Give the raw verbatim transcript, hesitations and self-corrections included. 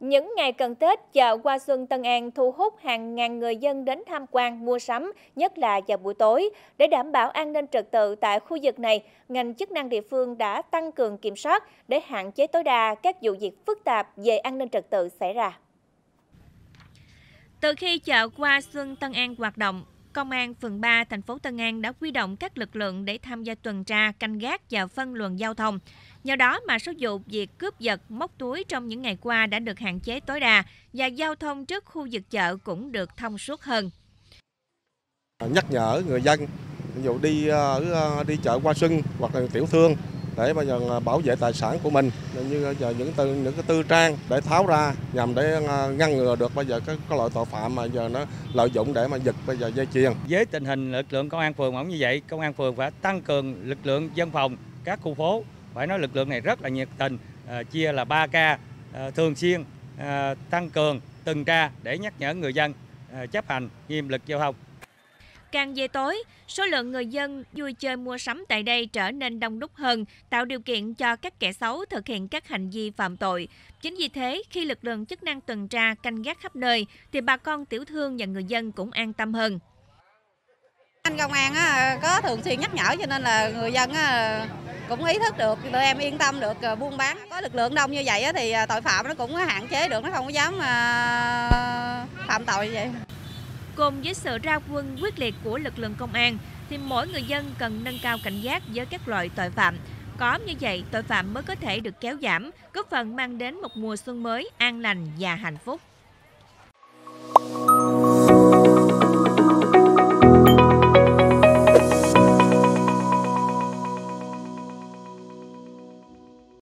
Những ngày cận Tết, chợ Hoa Xuân Tân An thu hút hàng ngàn người dân đến tham quan, mua sắm, nhất là vào buổi tối. Để đảm bảo an ninh trật tự tại khu vực này, ngành chức năng địa phương đã tăng cường kiểm soát để hạn chế tối đa các vụ việc phức tạp về an ninh trật tự xảy ra. Từ khi chợ Hoa Xuân Tân An hoạt động, Công an phường ba, thành phố Tân An đã huy động các lực lượng để tham gia tuần tra, canh gác và phân luồng giao thông. Nhờ đó mà số vụ việc cướp giật, móc túi trong những ngày qua đã được hạn chế tối đa và giao thông trước khu vực chợ cũng được thông suốt hơn. Nhắc nhở người dân, ví dụ đi đi chợ Hoa Xuân hoặc là tiểu thương để bây giờ bảo vệ tài sản của mình, như giờ những tư những cái tư trang để tháo ra nhằm để ngăn ngừa được bây giờ các, các loại tội phạm mà giờ nó lợi dụng để mà giật bây giờ dây chuyền. Với tình hình lực lượng công an phường cũng như vậy, công an phường phải tăng cường lực lượng dân phòng các khu phố. Phải nói lực lượng này rất là nhiệt tình, à, chia là ba ca, à, thường xuyên à, tăng cường tuần tra để nhắc nhở người dân à, chấp hành nghiêm luật giao thông. Càng về tối, số lượng người dân vui chơi mua sắm tại đây trở nên đông đúc hơn, tạo điều kiện cho các kẻ xấu thực hiện các hành vi phạm tội. Chính vì thế, khi lực lượng chức năng tuần tra canh gác khắp nơi, thì bà con tiểu thương và người dân cũng an tâm hơn. Anh công an á, có thường xuyên nhắc nhở cho nên là người dân á, cũng ý thức được, tụi em yên tâm được buôn bán. Có lực lượng đông như vậy á, thì tội phạm nó cũng hạn chế được, nó không có dám phạm tội như vậy. Cùng với sự ra quân quyết liệt của lực lượng công an, thì mỗi người dân cần nâng cao cảnh giác với các loại tội phạm. Có như vậy, tội phạm mới có thể được kéo giảm, góp phần mang đến một mùa xuân mới an lành và hạnh phúc.